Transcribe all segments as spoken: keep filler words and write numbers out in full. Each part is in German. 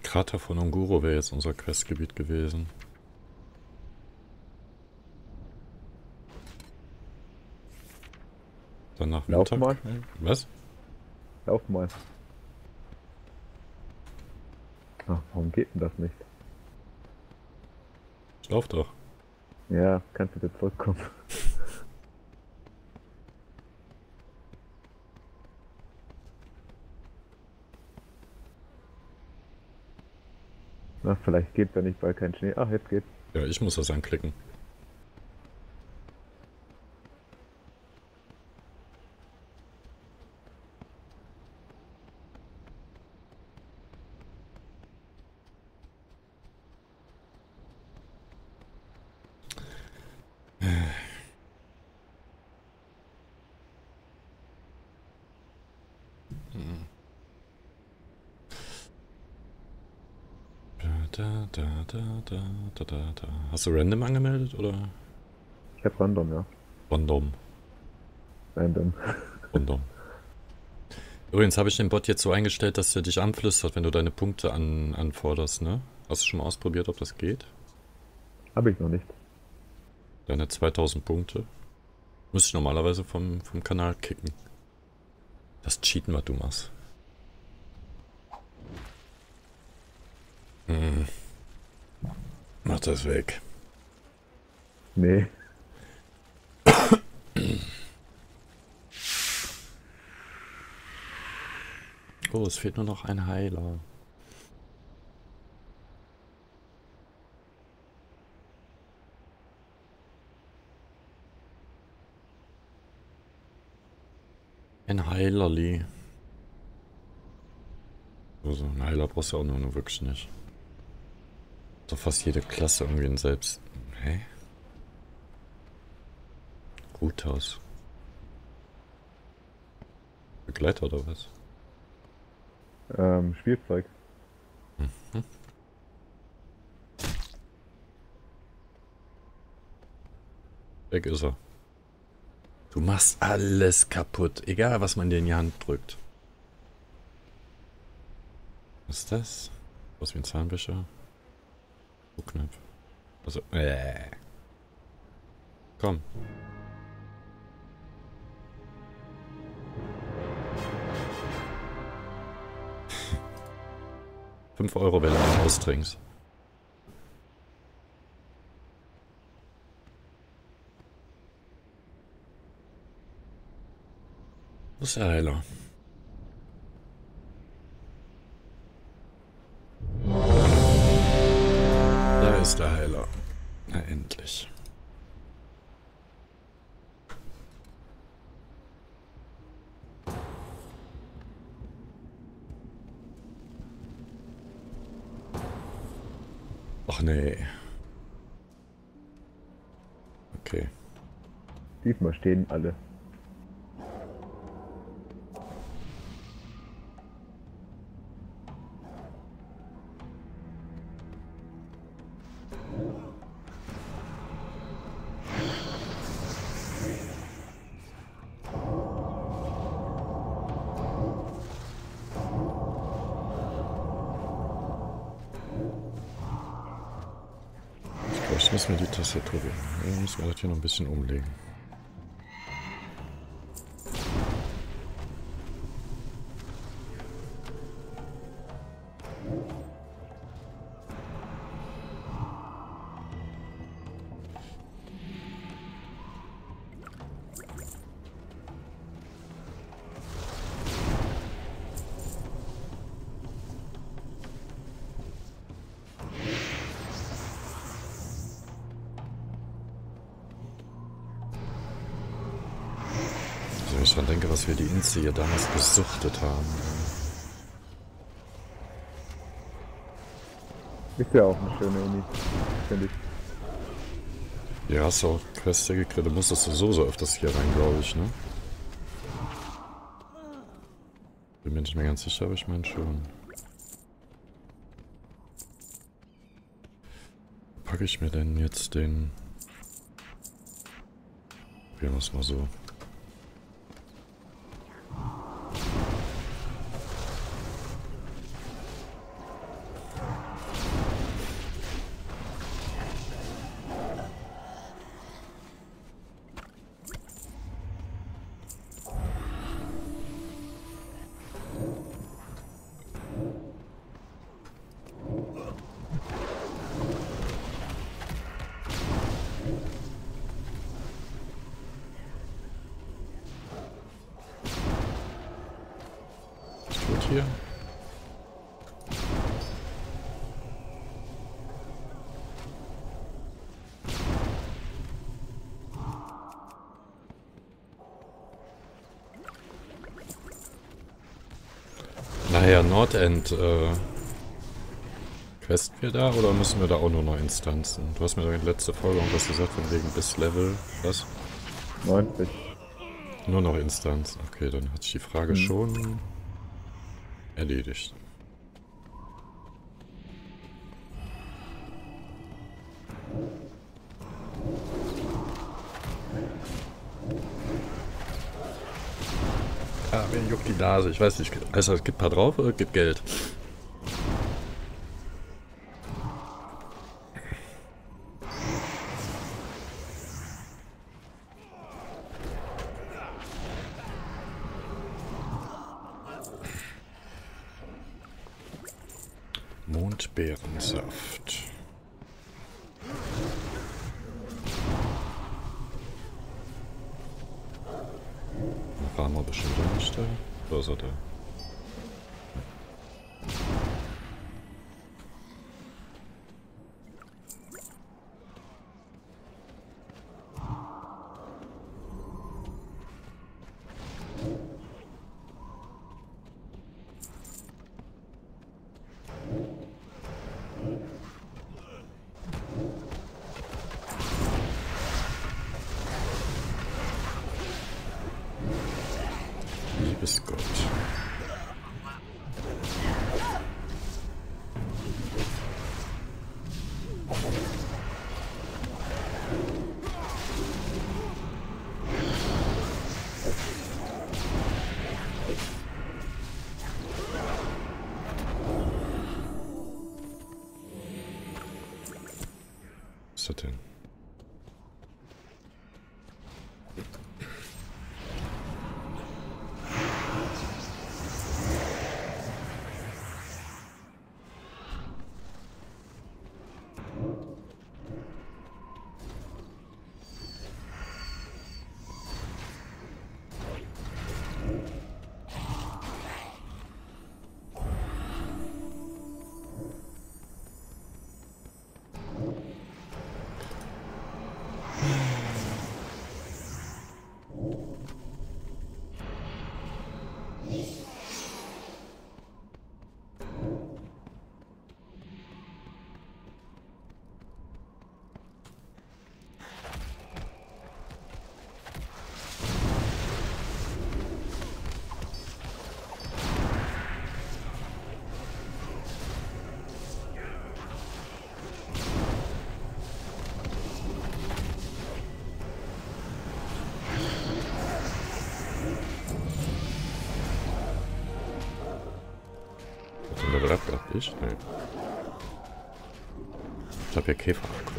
Krater von Unguro wäre jetzt unser Questgebiet gewesen. Danach Lauf Mittag. mal. Was? Lauf mal. Ach, warum geht denn das nicht? Ich lauf doch. Ja, kannst du wieder zurückkommen. Na, vielleicht geht's ja nicht, weil kein Schnee. Ach, jetzt geht's. Ja, ich muss das anklicken. Da, da, da, da, da, da, da. Hast du random angemeldet oder? Ich hab Random, ja. Random. Random. Random. Übrigens habe ich den Bot jetzt so eingestellt, dass er dich anflüstert, wenn du deine Punkte an, anforderst, ne? Hast du schon mal ausprobiert, ob das geht? Hab ich noch nicht. Deine zweitausend Punkte. Müsste ich normalerweise vom, vom Kanal kicken. Das Cheaten, was du machst. Hm. Mach das weg. Nee. Oh, es fehlt nur noch ein Heiler. Ein Heilerli. Also ein Heiler brauchst du auch nur, nur wirklich nicht. Doch fast jede Klasse irgendwie ein Selbst... Hä? Guthaus. Begleiter oder was? Ähm, Spielzeug. Mhm. Weg ist er. Du machst alles kaputt, egal was man dir in die Hand drückt. Was ist das? Was wie ein Zahnwischer? Oh, knapp. Also, äh. Komm. fünf Euro, wenn du ihn austrinkst. Wo ist der Heiler? Da ist der Heiler. Na endlich. Ach nee. Okay. Diesmal stehen alle. Ich muss mir die Tastatur geben. Ich muss mir das hier noch ein bisschen umlegen. Wenn ich dran denke, was wir die Inzi hier damals gesuchtet haben. Ist ja auch eine schöne Uni, finde ich. Ja, hast du auch Quests gekriegt, du musstest du so, so öfters hier rein, glaube ich, ne? Bin mir nicht mehr ganz sicher, aber ich meine schon. Packe ich mir denn jetzt den... Probieren wir es mal so. gut hier. Naja, Nordend, äh... questen wir da oder müssen wir da auch nur noch Instanzen? Du hast mir doch in der letzten Folge irgendwas gesagt, von wegen bis Level, was? neunzig. Nur noch Instanzen. Okay, dann hat sich die Frage Hm. schon erledigt. Ah, mir juckt die Nase. Ich weiß nicht, also es gibt ein paar drauf oder gibt Geld? Mondbeerensaft. Waren wir bestimmt auch nicht da? Oder ist er da? Liebes Gott. Was ist das denn? Level up gehabt, ich? Nee. Ich hab ja Käfer-Akku.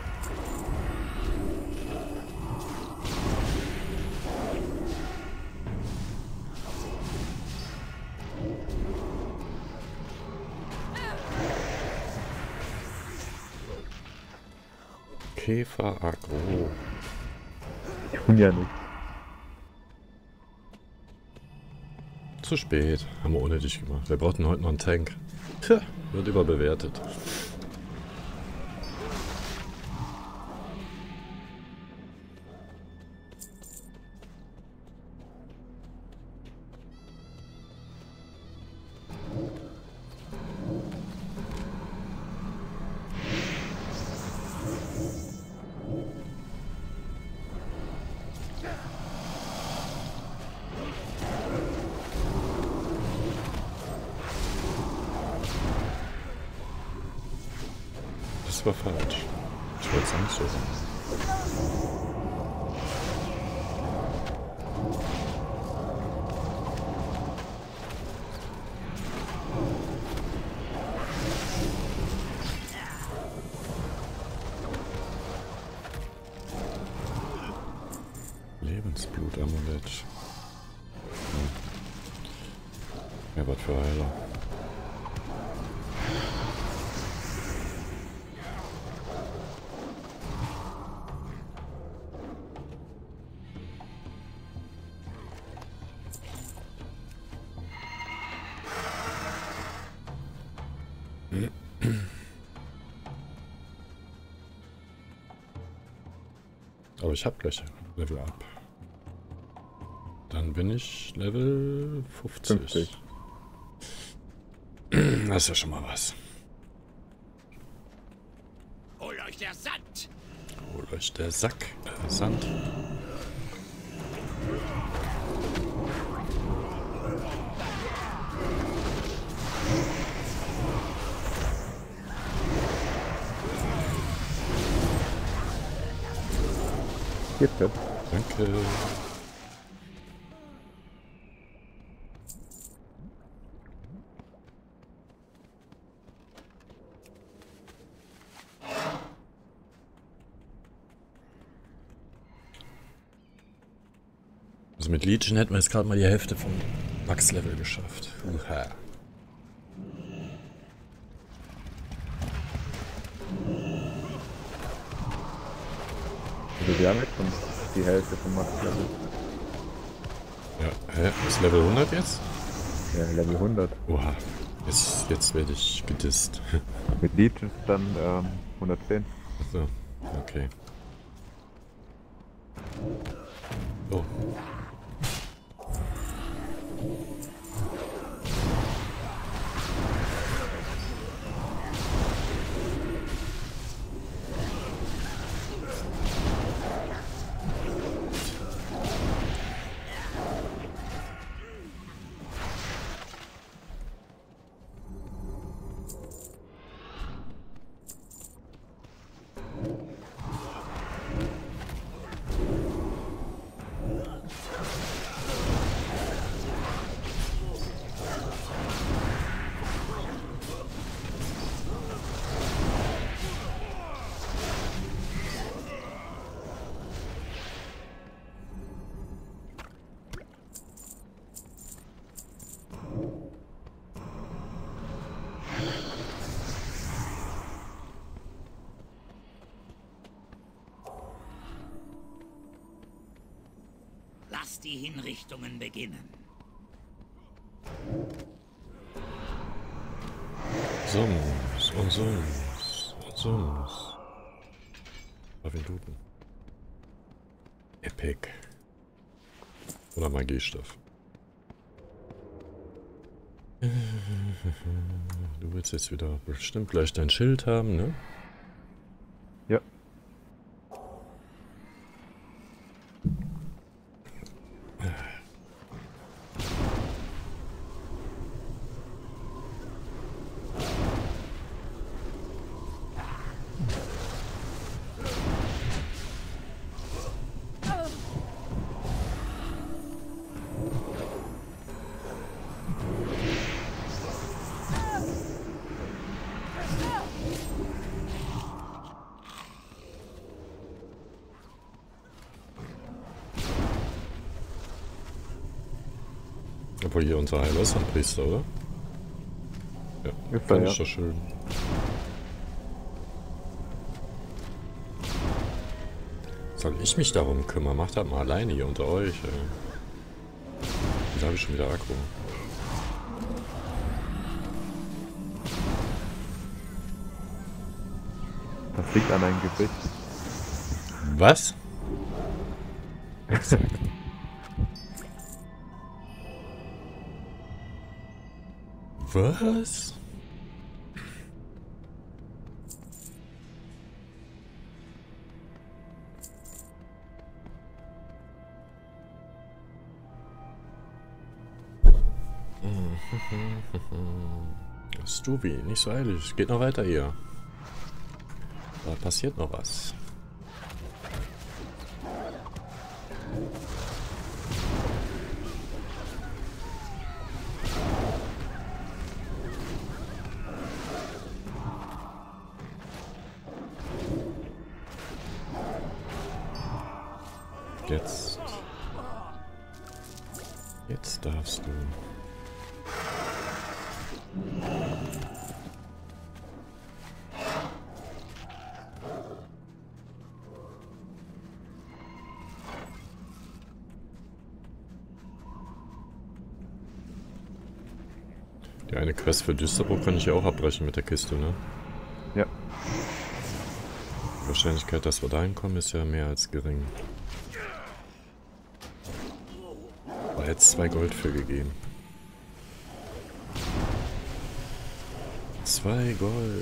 Käfer-Agro. Die tun ja nicht. Zu spät. Haben wir ohne dich gemacht. Wir brauchten heute noch einen Tank. Tja, wird überbewertet. Das war falsch. Ich wollte es nicht so sagen. Lebensblutamulett. Hm. Ja, was für Heiler. Aber ich habe gleich Level Up. Dann bin ich Level fünfzig. fünfzig. Das ist ja schon mal was. Hol euch der Sand! Holt euch der Sack. Äh, Sand. Gibt es. Danke. Also mit Legion hätten wir jetzt gerade mal die Hälfte vom Max-Level geschafft. Uha. Also wir haben jetzt schon die Hälfte vom Max-Level. Ja, hä? Ist Level hundert jetzt? Ja, Level hundert. Oha. Jetzt, jetzt werde ich gedisst. Mit Legion dann ähm, hundertzehn. Achso, okay. Oh. Lasst die Hinrichtungen beginnen. Sums und Sums und Sums. Aventuren. Epic. Oder Magiestoff. Du willst jetzt wieder bestimmt gleich dein Schild haben, ne? Ja. Obwohl hier unser Heiler ist ein Priester, oder? Ja, Ist kann er, ich ja. doch schön. Soll ich mich darum kümmern? Macht das mal alleine hier unter euch. Ey. Da habe ich schon wieder Akku. Das liegt an deinem Gesicht. Was? Was? Stubi, nicht so eilig. Geht noch weiter hier. Da passiert noch was. Jetzt. Jetzt darfst du. Die eine Quest für Düsterbrook kann ich ja auch abbrechen mit der Kiste, ne? Ja. Die Wahrscheinlichkeit, dass wir da hinkommen, ist ja mehr als gering. Da hätte es zwei Gold für gegeben. Zwei Gold.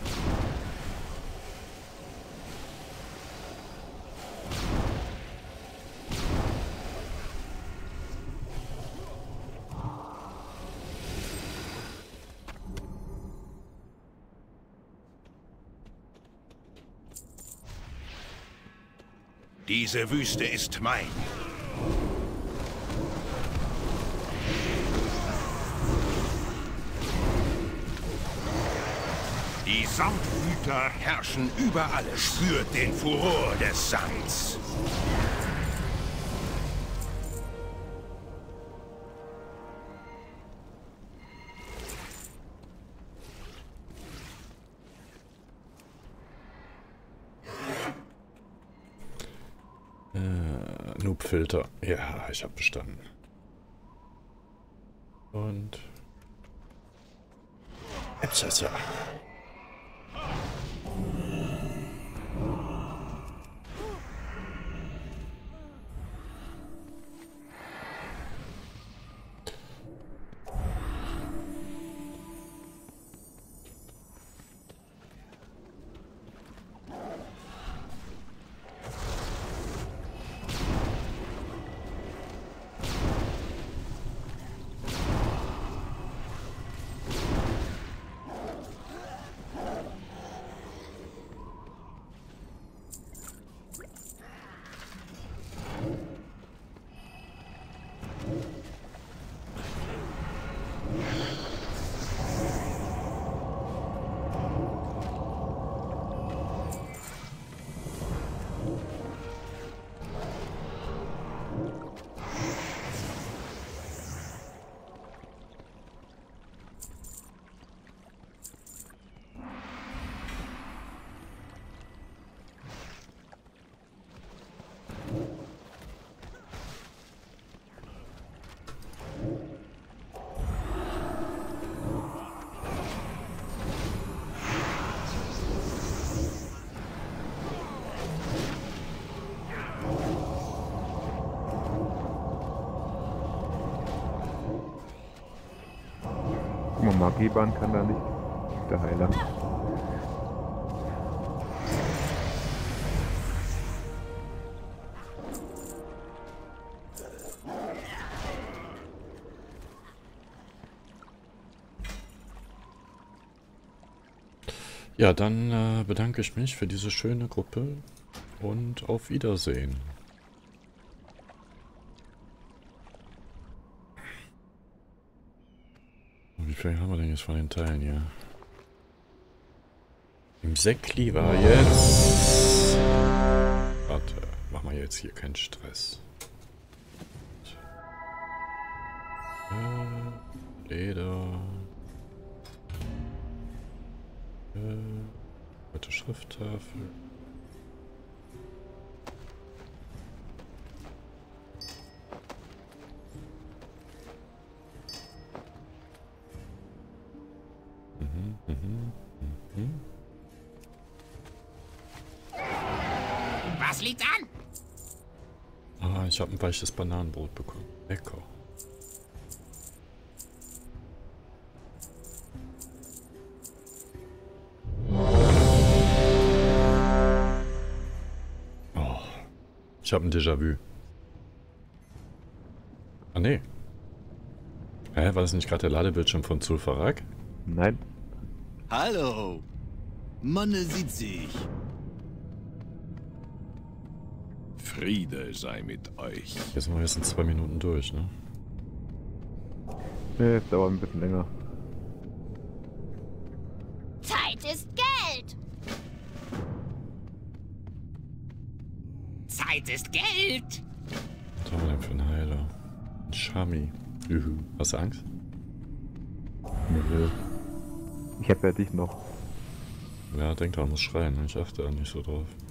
Diese Wüste ist mein. Die Sandhüter herrschen über alles. Spürt den Furor des Sands. Äh, Noob-Filter. Ja, ich habe bestanden. Und... Tja. Magiebahn kann da nicht. Der Heiler. Ja, dann äh, bedanke ich mich für diese schöne Gruppe und auf Wiedersehen. Wie viel haben wir denn jetzt von den Teilen hier? Im Säckli war jetzt... Warte, machen wir jetzt hier keinen Stress. Äh, Leder... Alte Schrifttafel. Mhm, mhm, mhm. Was liegt an? Ah, ich habe ein weiches Bananenbrot bekommen. Lecker. Ich habe ein Déjà-vu. Ah, nee. Hä, war das nicht gerade der Ladebildschirm von Zul'Farrak? Nein. Hallo. Manne sieht sich. Friede sei mit euch. Jetzt sind wir jetzt in zwei Minuten durch, ne? Nee, es dauert ein bisschen länger. Zeit ist Geld! Zeit ist Geld! Was haben wir denn für einen Heiler? Ein Shami. Juhu. Hast du Angst? Nö. Ich hab ja dich noch. Ja, denk dran, muss schreien. Ich achte da nicht so drauf.